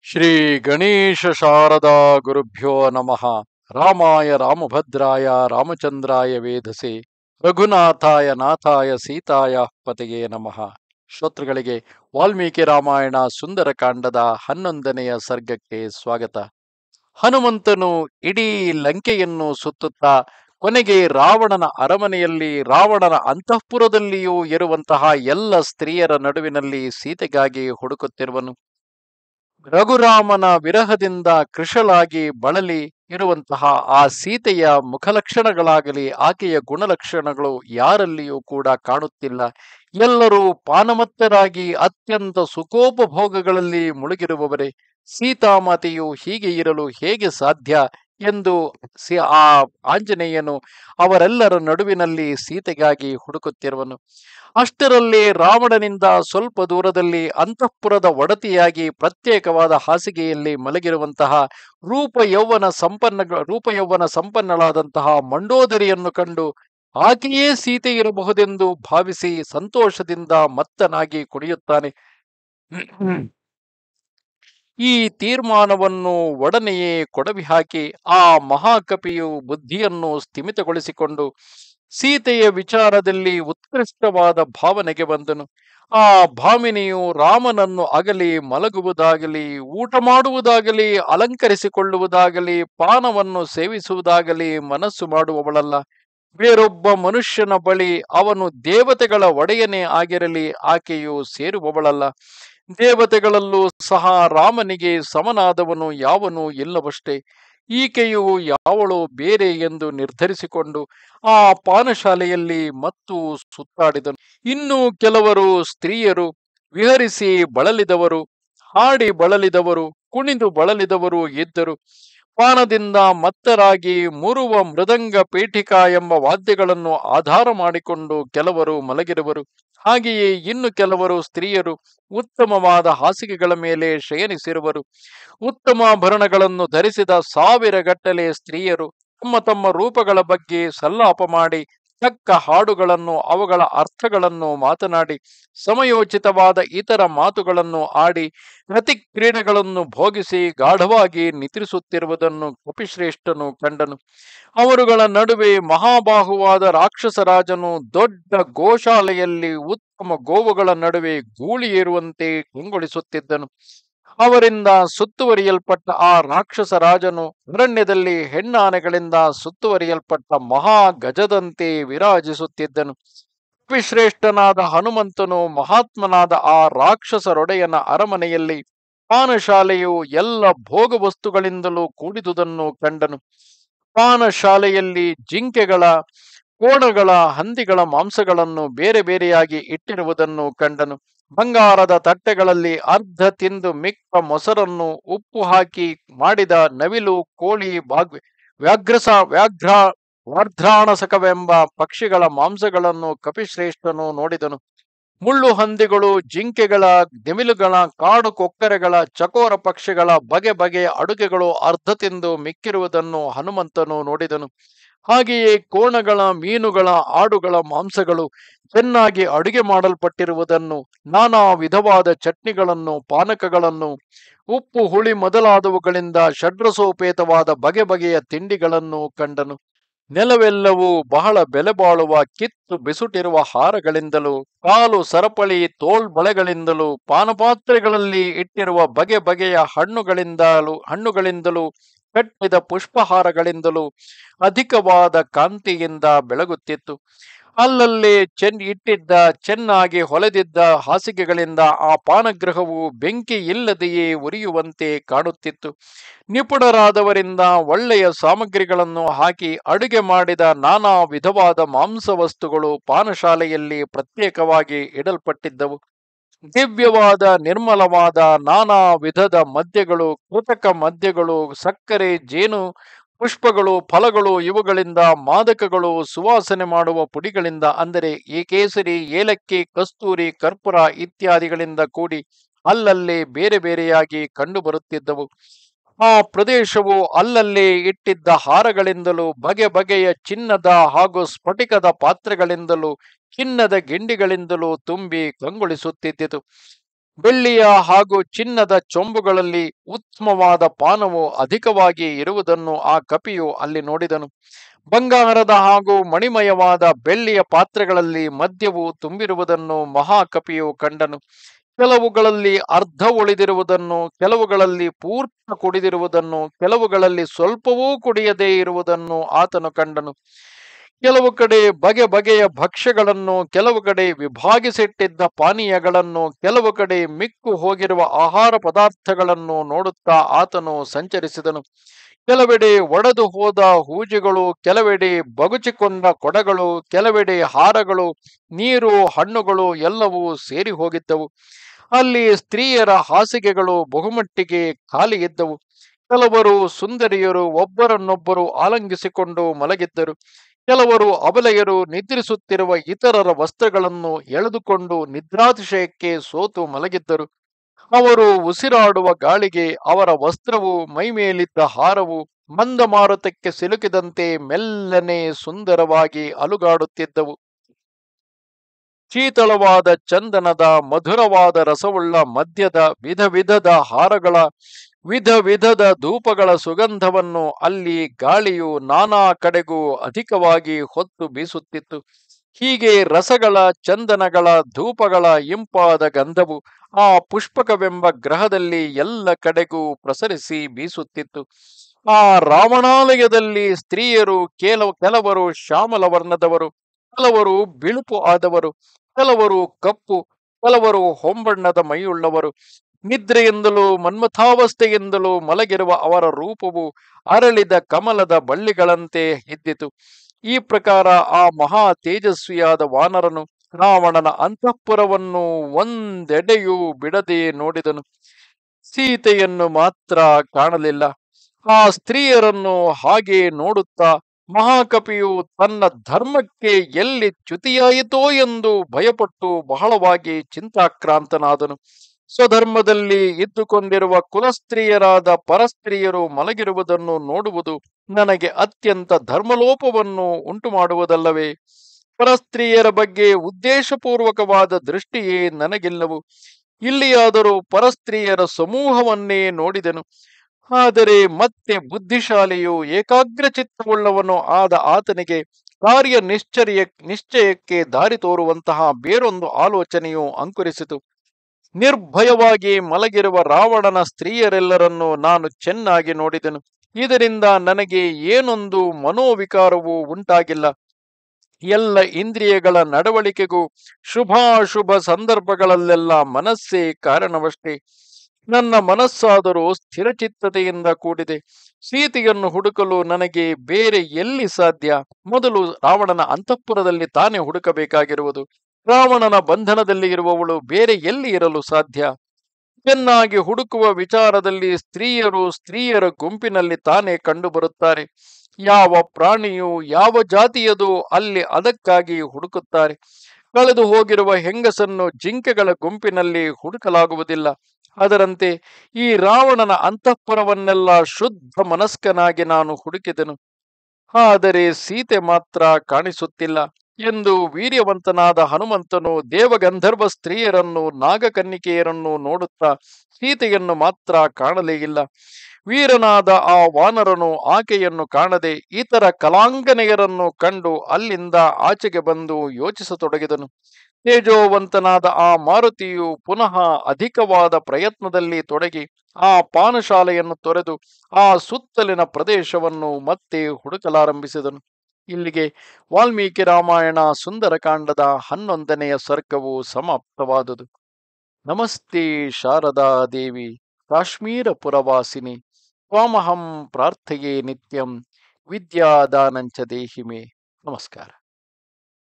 ಶ್ರೀ ಗಣೇಶ ಶಾರದಾ ಗುರುಭ್ಯೋ ನಮಃ. ರಾಮಾಯ ರಾಮಭದ್ರಾಯ ರಾಮಚಂದ್ರಾಯ ವೇಧಸೆ ರಘುನಾಥಾಯ ನಾಥಾಯ ಸೀತಾಯ ಪತೆಯೇ ನಮಃ. ಶ್ರೋತೃಗಳಿಗೆ ವಾಲ್ಮೀಕಿ ರಾಮಾಯಣ ಸುಂದರಕಾಂಡದ 11ನೆಯ ಸರ್ಗಕ್ಕೆ ಸ್ವಾಗತ. ಹನುಮಂತನು ಇಡೀ ಲಂಕೆಯನ್ನು ಸುತ್ತುತ್ತಾ ಕೊನೆಗೆ ರಾವಣನ ಅರಮನೆಯಲ್ಲಿ, ರಾವಣನ ಅಂತಃಪುರದಲ್ಲಿಯೂ ಇರುವಂತಹ ಎಲ್ಲ ಸ್ತ್ರೀಯರ ನಡುವಿನಲ್ಲಿ ಸೀತೆಗಾಗಿ ಹುಡುಕುತ್ತಿರುವನು. ರಘುರಾಮನ ವಿರಹದಿಂದ ಕೃಶಳಾಗಿ ಬಳಲಿ ಇರುವಂತಹ ಆ ಸೀತೆಯ ಮುಖಲಕ್ಷಣಗಳಾಗಲಿ ಆಕೆಯ ಗುಣಲಕ್ಷಣಗಳು ಯಾರಲ್ಲಿಯೂ ಕೂಡ ಕಾಣುತ್ತಿಲ್ಲ. ಎಲ್ಲರೂ ಪಾನಮತ್ತರಾಗಿ ಅತ್ಯಂತ ಸುಖೋಪಭೋಗಗಳಲ್ಲಿ ಮುಳುಗಿರುವವರೇ. ಸೀತಾಮಾತೆಯು ಹೀಗೆ ಇರಲು ಹೇಗೆ ಸಾಧ್ಯ ಎಂದು ಆ ಆಂಜನೇಯನು ಅವರೆಲ್ಲರ ನಡುವಿನಲ್ಲಿ ಸೀತೆಗಾಗಿ ಹುಡುಕುತ್ತಿರುವನು. ಅಷ್ಟರಲ್ಲಿ ರಾವಣನಿಂದ ಸ್ವಲ್ಪ ದೂರದಲ್ಲಿ ಅಂತಃಪುರದ ಒಡತಿಯಾಗಿ ಪ್ರತ್ಯೇಕವಾದ ಹಾಸಿಗೆಯಲ್ಲಿ ಮಲಗಿರುವಂತಹ ರೂಪ ಯೌವನ ಸಂಪನ್ನಳಾದಂತಹ ಮಂಡೋದರಿಯನ್ನು ಕಂಡು ಆಕೆಯೇ ಸೀತೆ ಇರಬಹುದೆಂದು ಭಾವಿಸಿ ಸಂತೋಷದಿಂದ ಮತ್ತನಾಗಿ ಕುಣಿಯುತ್ತಾನೆ. ಈ ತೀರ್ಮಾನವನ್ನು ಒಡನೆಯೇ ಕೊಡವಿ ಹಾಕಿ ಆ ಮಹಾಕಪಿಯು ಬುದ್ಧಿಯನ್ನು ಸ್ಥಿಮಿತಗೊಳಿಸಿಕೊಂಡು ಸೀತೆಯ ವಿಚಾರದಲ್ಲಿ ಉತ್ಕೃಷ್ಟವಾದ ಭಾವನೆಗೆ ಬಂದನು. ಆ ಭಾಮಿನಿಯು ರಾಮನನ್ನು ಅಗಲಿ ಮಲಗುವುದಾಗಲಿ, ಊಟ ಮಾಡುವುದಾಗಲಿ, ಅಲಂಕರಿಸಿಕೊಳ್ಳುವುದಾಗಲಿ, ಪಾನವನ್ನು ಸೇವಿಸುವುದಾಗಲಿ ಮನಸ್ಸು ಮಾಡುವವಳಲ್ಲ. ಬೇರೊಬ್ಬ ಮನುಷ್ಯನ ಬಳಿ ಅವನು ದೇವತೆಗಳ ಒಡೆಯನೇ ಆಗಿರಲಿ ಆಕೆಯು ಸೇರುವವಳಲ್ಲ. ದೇವತೆಗಳಲ್ಲೂ ಸಹ ರಾಮನಿಗೆ ಸಮನಾದವನು ಯಾವನೂ ಇಲ್ಲವಷ್ಟೇ. ಈಕೆಯು ಯಾವಳೋ ಬೇರೆ ಎಂದು ನಿರ್ಧರಿಸಿಕೊಂಡು ಆ ಪಾನಶಾಲೆಯಲ್ಲಿ ಮತ್ತು ಸುತ್ತಾಡಿದನು. ಇನ್ನು ಕೆಲವರು ಸ್ತ್ರೀಯರು ವಿಹರಿಸಿ ಬಳಲಿದವರು, ಹಾಡಿ ಬಳಲಿದವರು, ಕುಣಿದು ಬಳಲಿದವರು ಇದ್ದರು. ಪಾನದಿಂದ ಮತ್ತರಾಗಿ ಮುರುವ ಮೃದಂಗ ಪೀಠಿಕಾ ಎಂಬ ವಾದ್ಯಗಳನ್ನು ಆಧಾರ ಮಾಡಿಕೊಂಡು ಕೆಲವರು ಮಲಗಿರುವರು. ಹಾಗೆಯೇ ಇನ್ನು ಕೆಲವರು ಸ್ತ್ರೀಯರು ಉತ್ತಮವಾದ ಹಾಸಿಗೆಗಳ ಮೇಲೆ ಶಯನಿಸಿರುವರು. ಉತ್ತಮಾಭರಣಗಳನ್ನು ಧರಿಸಿದ 1000ಗಟ್ಟಲೆ ಸ್ತ್ರೀಯರು ತಮ್ಮ ತಮ್ಮ ರೂಪಗಳ ಬಗ್ಗೆ ಸಲ್ಲಾಪ ಮಾಡಿ, ತಕ್ಕ ಹಾಡುಗಳನ್ನು, ಅವುಗಳ ಅರ್ಥಗಳನ್ನು ಮಾತನಾಡಿ, ಸಮಯೋಚಿತವಾದ ಇತರ ಮಾತುಗಳನ್ನು ಆಡಿ, ರತಿ ಕ್ರೀಡೆಗಳನ್ನು ಭೋಗಿಸಿ ಗಾಢವಾಗಿ ನಿದ್ರಿಸುತ್ತಿರುವುದನ್ನು ಕಪಿಶ್ರೇಷ್ಠನು ಕಂಡನು. ಅವರುಗಳ ನಡುವೆ ಮಹಾಬಾಹುವಾದ ರಾಕ್ಷಸರಾಜನು ದೊಡ್ಡ ಗೋಶಾಲೆಯಲ್ಲಿ ಉತ್ತಮ ಗೋವುಗಳ ನಡುವೆ ಗೂಳಿ ಏರುವಂತೆ ಕಂಗೊಳಿಸುತ್ತಿದ್ದನು. ಅವರಿಂದ ಸುತ್ತುವರಿಯಲ್ಪಟ್ಟ ಆ ರಾಕ್ಷಸ ರಾಜನು ಅರಣ್ಯದಲ್ಲಿ ಹೆಣ್ಣಾನೆಗಳಿಂದ ಸುತ್ತುವರಿಯಲ್ಪಟ್ಟ ಮಹಾ ಗಜದಂತೆ ವಿರಾಜಿಸುತ್ತಿದ್ದನು. ಕಪಿಶ್ರೇಷ್ಠನಾದ ಹನುಮಂತನು ಮಹಾತ್ಮನಾದ ಆ ರಾಕ್ಷಸರೊಡೆಯನ ಅರಮನೆಯಲ್ಲಿ ಪಾನಶಾಲೆಯು ಎಲ್ಲ ಭೋಗ ವಸ್ತುಗಳಿಂದಲೂ ಕೂಡಿದುದನ್ನು ಕಂಡನು. ಪಾನಶಾಲೆಯಲ್ಲಿ ಜಿಂಕೆಗಳ, ಕೋಣಗಳ, ಹಂದಿಗಳ ಮಾಂಸಗಳನ್ನು ಬೇರೆ ಬೇರೆಯಾಗಿ ಇಟ್ಟಿರುವುದನ್ನು ಕಂಡನು. ಬಂಗಾರದ ತಟ್ಟೆಗಳಲ್ಲಿ ಅರ್ಧ ತಿಂದು ಮಿಕ್ಕ ಮೊಸರನ್ನು ಉಪ್ಪು ಹಾಕಿ ಮಾಡಿದ ನವಿಲು, ಕೋಳಿ, ವಾರ್ಧ್ರಾಣಸಕವೆಂಬ ಪಕ್ಷಿಗಳ ಮಾಂಸಗಳನ್ನು ಕಪಿಶ್ರೇಷ್ಠನು ನೋಡಿದನು. ಮುಳ್ಳು ಹಂದಿಗಳು, ಜಿಂಕೆಗಳ, ನೆಮಿಲುಗಳ, ಕಾಡು ಕೊಕ್ಕರೆಗಳ, ಚಕೋರ ಪಕ್ಷಿಗಳ ಬಗೆ ಬಗೆಯ ಅಡುಗೆಗಳು ಅರ್ಧ ತಿಂದು ಮಿಕ್ಕಿರುವುದನ್ನು ಹನುಮಂತನು ನೋಡಿದನು. ಹಾಗೆಯೇ ಕೋಣಗಳ, ಮೀನುಗಳ, ಆಡುಗಳ ಮಾಂಸಗಳು ಚೆನ್ನಾಗಿ ಅಡುಗೆ ಮಾಡಲ್ಪಟ್ಟಿರುವುದನ್ನು, ನಾನಾ ವಿಧವಾದ ಚಟ್ನಿಗಳನ್ನು, ಪಾನಕಗಳನ್ನು, ಉಪ್ಪು ಹುಳಿ ಮೊದಲಾದವುಗಳಿಂದ ಷಡ್ರಸೋಪೇತವಾದ ಬಗೆ ಬಗೆಯ ತಿಂಡಿಗಳನ್ನು ಕಂಡನು. ನೆಲವೆಲ್ಲವೂ ಬಹಳ ಬೆಲೆ ಬಾಳುವ ಕಿತ್ತು ಬಿಸುಟಿರುವ ಹಾರಗಳಿಂದಲೂ, ಕಾಲು ಸರಪಳಿ ತೋಳ್ಬಳೆಗಳಿಂದಲೂ, ಪಾನಪಾತ್ರೆಗಳಲ್ಲಿ ಇಟ್ಟಿರುವ ಬಗೆ ಬಗೆಯ ಹಣ್ಣುಗಳಿಂದಲೂ ಕಟ್ಟಿದ ಪುಷ್ಪಹಾರಗಳಿಂದಲೂ ಅಧಿಕವಾದ ಕಾಂತಿಯಿಂದ ಬೆಳಗುತ್ತಿತ್ತು. ಅಲ್ಲಲ್ಲಿ ಇಟ್ಟಿದ್ದ ಚೆನ್ನಾಗಿ ಹೊಲೆದಿದ್ದ ಹಾಸಿಗೆಗಳಿಂದ ಆ ಪಾನಗೃಹವು ಬೆಂಕಿ ಇಲ್ಲದೆಯೇ ಉರಿಯುವಂತೆ ಕಾಣುತ್ತಿತ್ತು. ನಿಪುಣರಾದವರಿಂದ ಒಳ್ಳೆಯ ಸಾಮಗ್ರಿಗಳನ್ನು ಹಾಕಿ ಅಡುಗೆ ಮಾಡಿದ ನಾನಾ ವಿಧವಾದ ಮಾಂಸವಸ್ತುಗಳು ಪಾನಶಾಲೆಯಲ್ಲಿ ಪ್ರತ್ಯೇಕವಾಗಿ ಇಡಲ್ಪಟ್ಟಿದ್ದವು. ದಿವ್ಯವಾದ ನಿರ್ಮಲವಾದ ನಾನಾ ವಿಧದ ಮದ್ಯಗಳು, ಕೃತಕ ಮದ್ಯಗಳು, ಸಕ್ಕರೆ, ಜೇನು, ಪುಷ್ಪಗಳು, ಫಲಗಳು, ಇವುಗಳಿಂದ ಮಾದಕಗಳು, ಸುವಾಸನೆ ಮಾಡುವ ಪುಡಿಗಳಿಂದ ಅಂದರೆ ಕೇಸರಿ, ಏಲಕ್ಕಿ, ಕಸ್ತೂರಿ, ಕರ್ಪೂರ ಇತ್ಯಾದಿಗಳಿಂದ ಕೂಡಿ ಅಲ್ಲಲ್ಲಿ ಬೇರೆ ಬೇರೆಯಾಗಿ ಕಂಡುಬರುತ್ತಿದ್ದವು. ಆ ಪ್ರದೇಶವು ಅಲ್ಲಲ್ಲಿ ಇಟ್ಟಿದ್ದ ಹಾರಗಳಿಂದಲೂ, ಬಗೆ ಬಗೆಯ ಚಿನ್ನದ ಹಾಗೂ ಸ್ಫಟಿಕದ ಪಾತ್ರೆಗಳಿಂದಲೂ, ಚಿನ್ನದ ಗಿಂಡಿಗಳಿಂದಲೂ ತುಂಬಿ ಕಂಗೊಳಿಸುತ್ತಿದ್ದಿತು. ಬೆಳ್ಳಿಯ ಹಾಗೂ ಚಿನ್ನದ ಚೊಂಬುಗಳಲ್ಲಿ ಉತ್ತಮವಾದ ಪಾನವು ಅಧಿಕವಾಗಿ ಇರುವುದನ್ನು ಆ ಕಪಿಯು ಅಲ್ಲಿ ನೋಡಿದನು. ಬಂಗಾರದ ಹಾಗೂ ಮಣಿಮಯವಾದ ಬೆಳ್ಳಿಯ ಪಾತ್ರೆಗಳಲ್ಲಿ ಮದ್ಯವು ತುಂಬಿರುವುದನ್ನು ಮಹಾಕಪಿಯು ಕಂಡನು. ಕೆಲವುಗಳಲ್ಲಿ ಅರ್ಧ ಉಳಿದಿರುವುದನ್ನು, ಕೆಲವುಗಳಲ್ಲಿ ಪೂರ್ಣ ಕುಡಿದಿರುವುದನ್ನು, ಕೆಲವುಗಳಲ್ಲಿ ಸ್ವಲ್ಪವೂ ಕುಡಿಯದೇ ಇರುವುದನ್ನು ಆತನು ಕಂಡನು. ಕೆಲವು ಕಡೆ ಬಗೆ ಬಗೆಯ ಭಕ್ಷ್ಯಗಳನ್ನು, ಕೆಲವು ಕಡೆ ವಿಭಾಗಿಸಿಟ್ಟಿದ್ದ ಪಾನೀಯಗಳನ್ನು, ಕೆಲವು ಕಡೆ ಮಿಕ್ಕು ಹೋಗಿರುವ ಆಹಾರ ಪದಾರ್ಥಗಳನ್ನು ನೋಡುತ್ತಾ ಆತನು ಸಂಚರಿಸಿದನು. ಕೆಲವೆಡೆ ಒಡೆದು ಹೋದ ಹೂಜಿಗಳು, ಕೆಲವೆಡೆ ಬಗುಚಿಕೊಂಡ ಕೊಡಗಳು, ಕೆಲವೆಡೆ ಹಾರಗಳು, ನೀರು, ಹಣ್ಣುಗಳು ಎಲ್ಲವೂ ಸೇರಿ ಹೋಗಿದ್ದವು. ಅಲ್ಲಿ ಸ್ತ್ರೀಯರ ಹಾಸಿಗೆಗಳು ಬಹುಮಟ್ಟಿಗೆ ಖಾಲಿ ಇದ್ದವು. ಕೆಲವರು ಸುಂದರಿಯರು ಒಬ್ಬರನ್ನೊಬ್ಬರು ಆಲಂಗಿಸಿಕೊಂಡು ಮಲಗಿದ್ದರು. ಕೆಲವರು ಅಬಲೆಯರು ನಿದ್ರಿಸುತ್ತಿರುವ ಇತರರ ವಸ್ತ್ರಗಳನ್ನು ಎಳೆದುಕೊಂಡು ನಿದ್ರಾತಿಶಯಕ್ಕೆ ಸೋತು ಮಲಗಿದ್ದರು. ಅವರು ಉಸಿರಾಡುವ ಗಾಳಿಗೆ ಅವರ ವಸ್ತ್ರವು ಮೈಮೇಲಿದ್ದ ಹಾರವು ಮಂದ ಮಾರುತಕ್ಕೆ ಸಿಲುಕಿದಂತೆ ಮೆಲ್ಲನೆ ಸುಂದರವಾಗಿ ಅಲುಗಾಡುತ್ತಿದ್ದವು. ಶೀತಳವಾದ ಚಂದನದ ಮಧುರವಾದ ರಸವುಳ್ಳ ಮದ್ಯದ ವಿಧ ವಿಧದ ಹಾರಗಳ ವಿಧ ವಿಧದ ಧೂಪಗಳ ಸುಗಂಧವನ್ನು ಅಲ್ಲಿ ಗಾಳಿಯು ನಾನಾ ಕಡೆಗೂ ಅಧಿಕವಾಗಿ ಹೊತ್ತು ಬೀಸುತ್ತಿತ್ತು. ಹೀಗೆ ರಸಗಳ, ಚಂದನಗಳ, ಧೂಪಗಳ ಇಂಪಾದ ಗಂಧವು ಆ ಪುಷ್ಪಕವೆಂಬ ಗ್ರಹದಲ್ಲಿ ಎಲ್ಲ ಕಡೆಗೂ ಪ್ರಸರಿಸಿ ಬೀಸುತ್ತಿತ್ತು. ಆ ರಾವಣಾಲಯದಲ್ಲಿ ಸ್ತ್ರೀಯರು ಕೆಲವರು ಶ್ಯಾಮಲ ವರ್ಣದವರು, ಕೆಲವರು ಬಿಳುಪು ಆದವರು, ಕೆಲವರು ಕಪ್ಪು, ಕೆಲವರು ಹೊಂಬಣ್ಣದ ಮೈಯುಳ್ಳವರು. ನಿದ್ರೆಯಿಂದಲೂ ಮನ್ಮಥಾವಸ್ಥೆಯಿಂದಲೂ ಮಲಗಿರುವ ಅವರ ರೂಪವು ಅರಳಿದ ಕಮಲದ ಬಳ್ಳಿಗಳಂತೆ ಇದ್ದಿತು. ಈ ಪ್ರಕಾರ ಆ ಮಹಾ ತೇಜಸ್ವಿಯಾದ ವಾನರನು ರಾವಣನ ಅಂತಃಪುರವನ್ನು ಒಂದೆಡೆಯೂ ಬಿಡದೆ ನೋಡಿದನು. ಸೀತೆಯನ್ನು ಮಾತ್ರ ಕಾಣಲಿಲ್ಲ. ಆ ಸ್ತ್ರೀಯರನ್ನು ಹಾಗೆ ನೋಡುತ್ತಾ ಮಹಾಕಪಿಯು ತನ್ನ ಧರ್ಮಕ್ಕೆ ಎಲ್ಲಿ ಚ್ಯುತಿಯಾಯಿತೋ ಎಂದು ಭಯಪಟ್ಟು ಬಹಳವಾಗಿ ಚಿಂತಾಕ್ರಾಂತನಾದನು. ಸ್ವಧರ್ಮದಲ್ಲಿ ಇದ್ದುಕೊಂಡಿರುವ ಕುಲಸ್ತ್ರೀಯರಾದ ಪರಸ್ತ್ರೀಯರು ಮಲಗಿರುವುದನ್ನು ನೋಡುವುದು ನನಗೆ ಅತ್ಯಂತ ಧರ್ಮಲೋಪವನ್ನು ಉಂಟು ಮಾಡುವುದಲ್ಲವೇ? ಪರಸ್ತ್ರೀಯರ ಬಗ್ಗೆ ಉದ್ದೇಶಪೂರ್ವಕವಾದ ದೃಷ್ಟಿಯೇ ನನಗಿಲ್ಲವು. ಇಲ್ಲಿಯಾದರೂ ಪರಸ್ತ್ರೀಯರ ಸಮೂಹವನ್ನೇ ನೋಡಿದೆನು. ಆದರೆ ಮತ್ತೆ ಬುದ್ಧಿಶಾಲಿಯು ಏಕಾಗ್ರಚಿತ್ತವುಳ್ಳವನು ಆದ ಆತನಿಗೆ ನಿಶ್ಚಯಕ್ಕೆ ದಾರಿ ತೋರುವಂತಹ ಬೇರೊಂದು ಆಲೋಚನೆಯು ಅಂಕುರಿಸಿತು. ನಿರ್ಭಯವಾಗಿ ಮಲಗಿರುವ ರಾವಣನ ಸ್ತ್ರೀಯರೆಲ್ಲರನ್ನು ನಾನು ಚೆನ್ನಾಗಿ ನೋಡಿದೆನು. ಇದರಿಂದ ನನಗೆ ಏನೊಂದು ಮನೋವಿಕಾರವೂ ಉಂಟಾಗಿಲ್ಲ. ಎಲ್ಲ ಇಂದ್ರಿಯಗಳ ನಡವಳಿಕೆಗೂ ಶುಭಾಶುಭ ಸಂದರ್ಭಗಳಲ್ಲೆಲ್ಲ ಮನಸ್ಸೇ ಕಾರಣವಷ್ಟೇ. ನನ್ನ ಮನಸ್ಸಾದರೂ ಸ್ಥಿರಚಿತ್ತತೆಯಿಂದ ಕೂಡಿದೆ. ಸೀತೆಯನ್ನು ಹುಡುಕಲು ನನಗೆ ಬೇರೆ ಎಲ್ಲಿ ಸಾಧ್ಯ? ಮೊದಲು ರಾವಣನ ಅಂತಃಪುರದಲ್ಲಿ ತಾನೇ ಹುಡುಕಬೇಕಾಗಿರುವುದು. ರಾವಣನ ಬಂಧನದಲ್ಲಿ ಇರುವವಳು ಬೇರೆ ಎಲ್ಲಿ ಇರಲು ಸಾಧ್ಯ? ಚೆನ್ನಾಗಿ ಹುಡುಕುವ ವಿಚಾರದಲ್ಲಿ ಸ್ತ್ರೀಯರ ಗುಂಪಿನಲ್ಲಿ ತಾನೇ ಕಂಡುಬರುತ್ತಾರೆ. ಯಾವ ಪ್ರಾಣಿಯು ಯಾವ ಜಾತಿಯದು ಅಲ್ಲಿ ಅದಕ್ಕಾಗಿ ಹುಡುಕುತ್ತಾರೆ. ಕಳೆದು ಹೋಗಿರುವ ಹೆಂಗಸನ್ನು ಜಿಂಕೆಗಳ ಗುಂಪಿನಲ್ಲಿ ಹುಡುಕಲಾಗುವುದಿಲ್ಲ. ಅದರಂತೆ ಈ ರಾವಣನ ಅಂತಃಪುರವನ್ನೆಲ್ಲ ಶುದ್ಧ ಮನಸ್ಕನಾಗಿ ನಾನು ಹುಡುಕಿದೆನು. ಆದರೆ ಸೀತೆ ಮಾತ್ರ ಕಾಣಿಸುತ್ತಿಲ್ಲ ಎಂದು ವೀರ್ಯವಂತನಾದ ಹನುಮಂತನು ದೇವಗಂಧರ್ವ ಸ್ತ್ರೀಯರನ್ನು, ನಾಗಕನ್ನಿಕೆಯರನ್ನು ನೋಡುತ್ತಾ ಸೀತೆಯನ್ನು ಮಾತ್ರ ಕಾಣಲೇ ಇಲ್ಲ. ವೀರನಾದ ಆ ವಾನರನು ಆಕೆಯನ್ನು ಕಾಣದೆ ಇತರ ಕಲಾಂಗನೆಯರನ್ನು ಕಂಡು ಅಲ್ಲಿಂದ ಆಚೆಗೆ ಬಂದು ಯೋಚಿಸತೊಡಗಿದನು. ತೇಜೋವಂತನಾದ ಆ ಮಾರುತಿಯು ಪುನಃ ಅಧಿಕವಾದ ಪ್ರಯತ್ನದಲ್ಲಿ ತೊಡಗಿ ಆ ಪಾನಶಾಲೆಯನ್ನು ತೊರೆದು ಆ ಸುತ್ತಲಿನ ಪ್ರದೇಶವನ್ನು ಮತ್ತೆ ಹುಡುಕಲಾರಂಭಿಸಿದನು. ಇಲ್ಲಿಗೆ ವಾಲ್ಮೀಕಿ ರಾಮಾಯಣ ಸುಂದರಕಾಂಡದ 11ನೆಯ ಸರ್ಗವು ಸಮಾಪ್ತವಾದುದು. ನಮಸ್ತೆ ಶಾರದಾ ದೇವಿ ಕಾಶ್ಮೀರ ಪುರವಾಸಿನಿ ತ್ವಾಮಹಂ ಪ್ರಾರ್ಥಯೇ ನಿತ್ಯಂ ವಿದ್ಯಾದಾನಂಚ ದೇಹಿಮೆ. ನಮಸ್ಕಾರ.